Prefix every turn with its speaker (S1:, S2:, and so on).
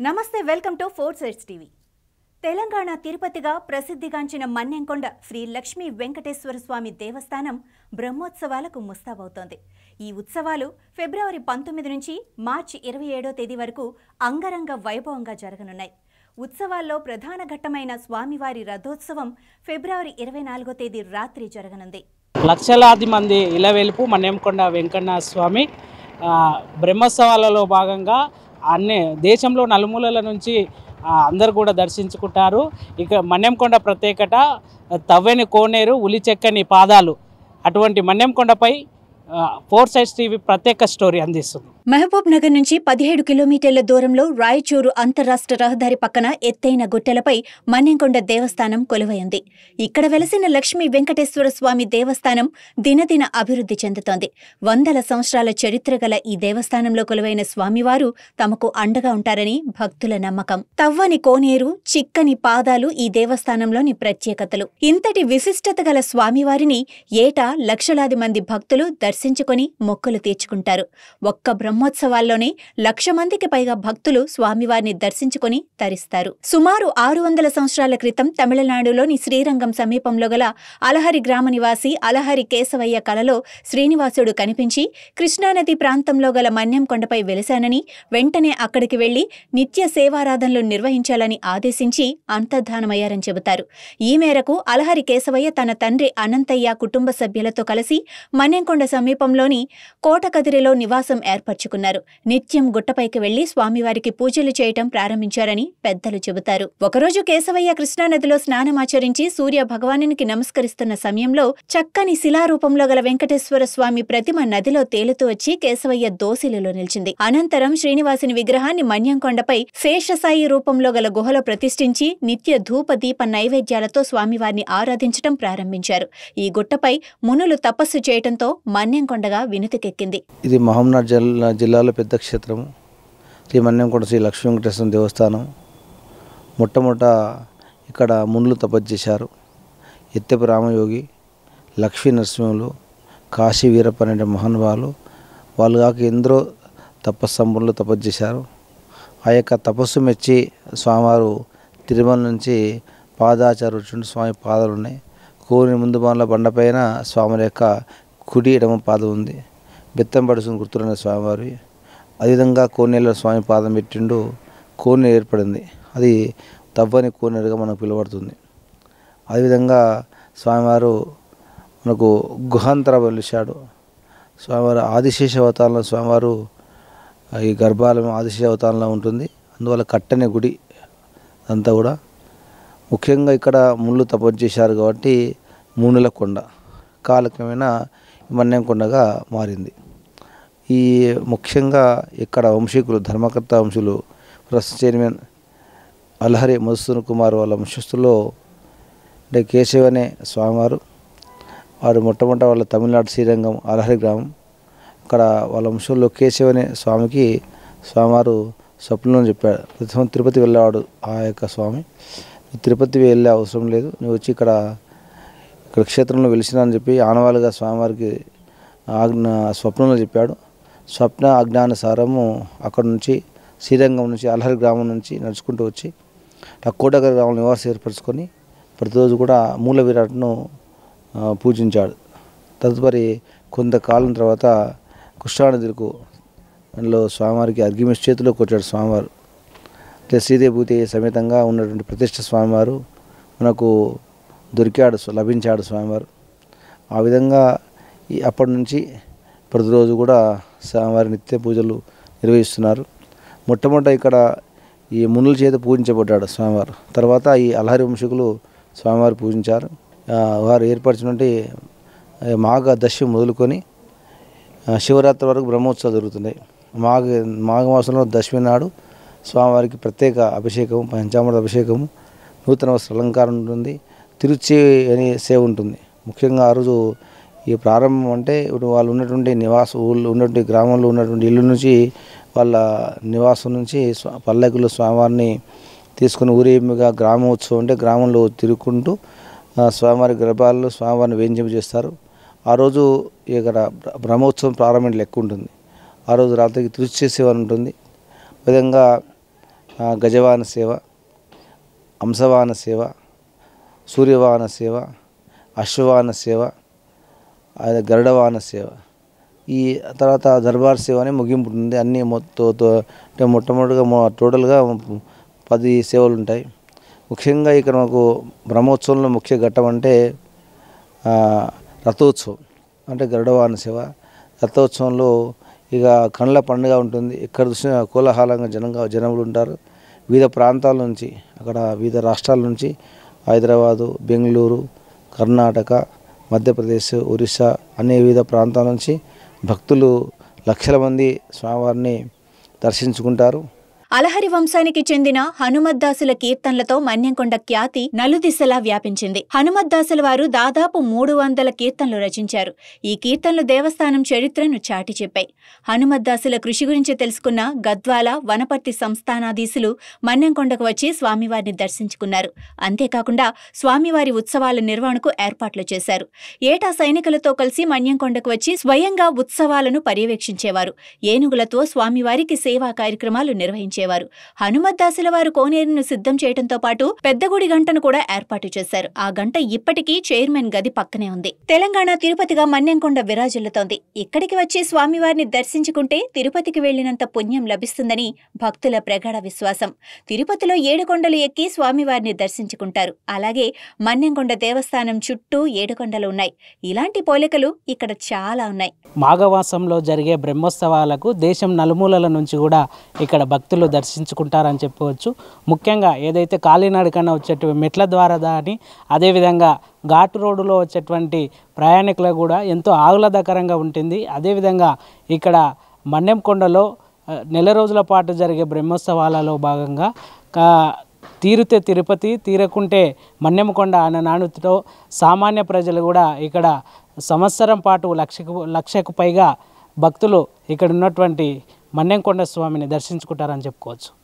S1: నమస్తే, welcome to four sides TV. Telangana తిరుపతిగా ప్రసిద్ధిగాంచిన మన్నెంకొండ శ్రీ లక్ష్మీ వెంకటేశ్వర స్వామి దేవస్థానం బ్రహ్మోత్సవాలకు ముస్తాబవుతోంది. ఈ ఉత్సవాలు ఫిబ్రవరి 19 నుంచి మార్చి 27వ తేదీ వరకు అంగరంగ వైభవంగా జరగనున్నాయి. ఉత్సవాల్లో ప్రధాన ఘట్టమైన స్వామివారి రథోత్సవం ఫిబ్రవరి 24వ తేదీ రాత్రి జరగనుంది.
S2: లక్షలాది మంది ఇలవెలుపు మన్నెంకొండ వెంకన్న స్వామి బ్రహ్మోత్సవాలలో భాగంగా అన్ని దేశంలో నలుమూలల నుంచి అందరు కూడా దర్శించుకుంటారు. ఇక మన్నెంకొండ ప్రత్యేకత తవ్వెని కోనేరు, ఉలి చెక్కని పాదాలు. అటువంటి మన్నెంకొండపై ఫోర్ సైడ్స్ టీవీ ప్రత్యేక స్టోరీ అందిస్తుంది.
S1: మహబూబ్ నగర్ నుంచి 17 కిలోమీటర్ల దూరంలో రాయచూరు అంతర్రాష్ట్ర రహదారి పక్కన ఎత్తైన గుట్టలపై మన్నెంకొండ దేవస్థానం కొలువైంది. ఇక్కడ వెలసిన లక్ష్మీ వెంకటేశ్వర స్వామి దేవస్థానం దినదిన అభివృద్ధి చెందుతోంది. వందల సంవత్సరాల చరిత్ర గల ఈ దేవస్థానంలో కొలువైన స్వామివారు తమకు అండగా ఉంటారని భక్తుల నమ్మకం. తవ్వని కోనేరు, చిక్కని పాదాలు ఈ దేవస్థానంలోని ప్రత్యేకతలు. ఇంతటి విశిష్టత గల స్వామివారిని ఏటా లక్షలాది మంది భక్తులు దర్శించుకొని మొక్కులు తీర్చుకుంటారు. ఒక్క బ్రహ్మోత్సవాల్లోనే 1,00,000 మందికి పైగా భక్తులు స్వామివారిని దర్శించుకుని తరిస్తారు. సుమారు 600 సంవత్సరాల క్రితం తమిళనాడులోని శ్రీరంగం సమీపంలో గల అలహరి గ్రామ నివాసి అలహరి కేశవయ్య కలలో శ్రీనివాసుడు కనిపించి కృష్ణానది ప్రాంతంలో గల మన్నెంకొండపై వెలిశానని, వెంటనే అక్కడికి వెళ్లి నిత్య సేవారాధనలు నిర్వహించాలని ఆదేశించి అంతర్ధానమయ్యారని చెబుతారు. ఈ మేరకు అలహరి కేశవయ్య తన తండ్రి అనంతయ్య కుటుంబ సభ్యులతో కలిసి మన్నెంకొండ సమీపంలోని కోటకదిరిలో నివాసం ఏర్పరచుకున్నారు. నిత్యం గుట్టపైకి వెళ్లి స్వామివారికి పూజలు చేయటం ప్రారంభించారని పెద్దలు చెబుతారు. ఒకరోజు కేశవయ్య కృష్ణానదిలో స్నానమాచరించి సూర్య భగవానునికి నమస్కరిస్తున్న సమయంలో చక్కని శిలారూపంలో గల వెంకటేశ్వర స్వామి ప్రతిమ నదిలో తేలుతూ వచ్చి కేశవయ్య దోసిలిలో నిలిచింది. అనంతరం శ్రీనివాసుని విగ్రహాన్ని మన్నెంకొండపై శేషసాయి రూపంలో గల గుహలో ప్రతిష్ఠించి నిత్య ధూప దీప నైవేద్యాలతో స్వామివారిని ఆరాధించడం ప్రారంభించారు. ఈ గుట్టపై మునులు తపస్సు చేయటంతో మన్నెంకొండగా వినుతికెక్కింది.
S3: ఇది మహబూబ్నగర్ జిల్లాలో పెద్ద క్షేత్రము. శ్రీ మన్నెంకొండ శ్రీ లక్ష్మీ వెంకటేశ్వర దేవస్థానం. మొట్టమొదట ఇక్కడ మునులు తపస్సు చేశారు. ఎత్తెపు రామయోగి, లక్ష్మీ నరసింహులు, కాశీ వీరప్ప అనే మహానుభావులు, వాళ్ళు కాక ఎందరో తపస్సంపన్నులు తపస్సు చేశారు. ఆ యొక్క తపస్సు మెచ్చి స్వామివారు తిరుమల నుంచి పాదాచారు వచ్చిన స్వామి పాదాలు ఉన్నాయి. కోని ముందు బాణల బండపైన స్వామి యొక్క కుడి ఎడమ పాదం ఉంది. బెత్తం పడుచుని గుర్తున్న స్వామివారి. అదేవిధంగా కోనేరులో స్వామి పాదం పెట్టిండు. కోనేరు ఏర్పడింది. అది తవ్వని కోనేరుగా మనకు పిలువబడుతుంది. అదేవిధంగా స్వామివారు మనకు గుహాంతర వెలిశాడు. స్వామివారు ఆదిశేష అవతారంలో స్వామివారు ఈ గర్భాలయం ఆదిశేష అవతారంలో ఉంటుంది. అందువల్ల కట్టని గుడి అంతా కూడా. ముఖ్యంగా ఇక్కడ ముళ్ళు తపస్సు చేశారు కాబట్టి మూనుల కొండ కాలక్రమేణా మన్నెంకొండగా మారింది. ఈ ముఖ్యంగా ఇక్కడ వంశీకులు ధర్మకర్త వంశులు ట్రస్ట్ చైర్మన్ అలహరి మధుసూదన్ కుమార్ వాళ్ళ వంశస్థుల్లో అంటే కేశవ అనే స్వామివారు. వారు మొట్టమొదట వాళ్ళ తమిళనాడు శ్రీరంగం అలహరి గ్రామం. ఇక్కడ వాళ్ళ వంశంలో కేశవ అనే స్వామికి స్వామివారు స్వప్నంలో చెప్పాడు, ప్రతి తిరుపతి వెళ్ళేవాడు ఆ యొక్క స్వామి, తిరుపతి వెళ్ళే అవసరం లేదు, నువ్వు వచ్చి ఇక్కడ క్షేత్రంలో వెలిసినా అని చెప్పి ఆనవాలుగా స్వామివారికి స్వప్నంలో చెప్పాడు. స్వప్న ఆజ్ఞానుసారము అక్కడ నుంచి శ్రీరంగం నుంచి అలహరి గ్రామం నుంచి నడుచుకుంటూ వచ్చి ఆ కోటగర్ గ్రామం నివాసం ఏర్పరచుకొని ప్రతిరోజు కూడా మూల విరాట్ను పూజించాడు. తదుపరి కొంతకాలం తర్వాత కృష్ణానదికు అందులో స్వామివారికి అర్ఘ్యమిచ్చి చేతిలో కొట్టాడు స్వామివారు. అంటే శ్రీదేభూతి సమేతంగా ఉన్నటువంటి ప్రతిష్ఠ స్వామివారు మనకు దొరికాడు, లభించాడు స్వామివారు. ఆ విధంగా అప్పటి నుంచి ప్రతిరోజు కూడా స్వామివారి నిత్య పూజలు నిర్వహిస్తున్నారు. మొట్టమొదట ఇక్కడ ఈ మునుల చేత పూజించబడ్డాడు స్వామివారు. తర్వాత ఈ అలహరి వంశకులు స్వామివారు పూజించారు. వారు ఏర్పరిచినటువంటి మాఘ దశమి మొదలుకొని శివరాత్రి వరకు బ్రహ్మోత్సవాలు జరుగుతున్నాయి. మాఘమాసంలో దశమి నాడు స్వామివారికి ప్రత్యేక అభిషేకము, పంచామృత అభిషేకము, నూతన వస్త్ర అలంకారం ఉంటుంది, తిరుచి అనే సేవ ఉంటుంది. ముఖ్యంగా ఆ రోజు ఈ ప్రారంభం అంటే ఇప్పుడు వాళ్ళు ఉన్నటువంటి ఊళ్ళో ఉన్నటువంటి గ్రామంలో ఉన్నటువంటి ఇల్లు నుంచి వాళ్ళ నివాసం నుంచి పల్లకిలో స్వామివారిని తీసుకుని ఊరేగింపుగా గ్రామోత్సవం అంటే గ్రామంలో తిరుగుకుంటూ స్వామివారి గర్భాలలో స్వామివారిని వేంజింపు చేస్తారు. ఆ రోజు ఇక్కడ బ్రహ్మోత్సవం ప్రారంభం లెక్క ఉంటుంది. ఆ రోజు రాత్రికి తిరుచి సేవ ఉంటుంది. విధంగా గజవాహన సేవ, హంసవాహన సేవ, సూర్యవాహన సేవ, అశ్వవాహన సేవ, గరుడవాహన సేవ, ఈ తర్వాత దర్బార్ సేవ అని ముగింపు ఉంటుంది. అన్నీ అంటే మొట్టమొదటిగా టోటల్గా 10 సేవలు ఉంటాయి. ముఖ్యంగా ఇక్కడ మాకు బ్రహ్మోత్సవంలో ముఖ్య ఘట్టం అంటే రథోత్సవం, అంటే గరుడవాహన సేవ. రథోత్సవంలో ఇక కళ్ళ పండుగ ఉంటుంది. ఎక్కడ చూసినా కోలాహలంగా జనములు ఉంటారు. వివిధ ప్రాంతాల నుంచి, అక్కడ వివిధ రాష్ట్రాల నుంచి, హైదరాబాదు, బెంగళూరు, కర్ణాటక, మధ్యప్రదేశ్, ఒరిస్సా అనే వివిధ ప్రాంతాల నుంచి భక్తులు లక్షల మంది స్వామివారిని దర్శించుకుంటారు.
S1: అలహరి వంశానికి చెందిన హనుమద్దాసుల కీర్తనలతో మన్యంకొండ ఖ్యాతి నలుదిశలా వ్యాపించింది. హనుమద్దాసుల వారు దాదాపు 300 కీర్తనలు రచించారు. ఈ కీర్తనలు దేవస్థానం చరిత్రను చాటి చెప్పాయి. హనుమద్దాసుల కృషి గురించి తెలుసుకున్న గద్వాల, వనపర్తి సంస్థానాధీశులు మన్యంకొండకు వచ్చి స్వామివారిని దర్శించుకున్నారు. అంతేకాకుండా స్వామివారి ఉత్సవాల నిర్వహణకు ఏర్పాట్లు చేశారు. ఏటా సైనికులతో కలిసి మన్యంకొండకు వచ్చి స్వయంగా ఉత్సవాలను పర్యవేక్షించేవారు. ఏనుగులతో స్వామివారికి సేవా కార్యక్రమాలు నిర్వహించేవారు. హనుమద్దాసుల వారు కోనేరును సిద్ధం చేయడంతో పాటు పెద్ద గుడి గంటను కూడా ఏర్పాటు చేశారు. ఆ గంట ఇప్పటికీ చైర్మన్ గది పక్కనే ఉంది. తెలంగాణ తిరుపతిగా మన్యంకొండ విరాజిల్లుతోంది. ఇక్కడికి వచ్చి స్వామివారిని దర్శించుకుంటే తిరుపతికి వెళ్లినంత పుణ్యం లభిస్తుందని భక్తుల ప్రగాఢ విశ్వాసం. తిరుపతిలో 7 కొండలు ఎక్కి స్వామివారిని దర్శించుకుంటారు. అలాగే మన్యంకొండ దేవస్థానం చుట్టూ 7 కొండలు ఉన్నాయి. ఇలాంటి పోలికలు ఇక్కడ చాలా ఉన్నాయి.
S2: మాఘమాసంలో జరిగే బ్రహ్మోత్సవాలకు దేశం నలుమూలల నుంచి కూడా ఇక్కడ భక్తులు దర్శించుకుంటారని చెప్పవచ్చు. ముఖ్యంగా ఏదైతే కాలినడకన వచ్చేటువంటి మెట్ల ద్వారా అని, అదేవిధంగా ఘాటు రోడ్డులో వచ్చేటువంటి ప్రయాణికులకు కూడా ఎంతో ఆహ్లాదకరంగా ఉంటుంది. అదేవిధంగా ఇక్కడ మన్యంకొండలో నెల రోజుల పాటు జరిగే బ్రహ్మోత్సవాలలో భాగంగా తీరితే తిరుపతి, తీరకుంటే మన్యంకొండ అనే నానుడితో సామాన్య ప్రజలు కూడా ఇక్కడ సంవత్సరం పాటు లక్షకు పైగా భక్తులు ఇక్కడ ఉన్నటువంటి మన్యంకొండ స్వామిని దర్శించుకుంటారని చెప్పుకోవచ్చు.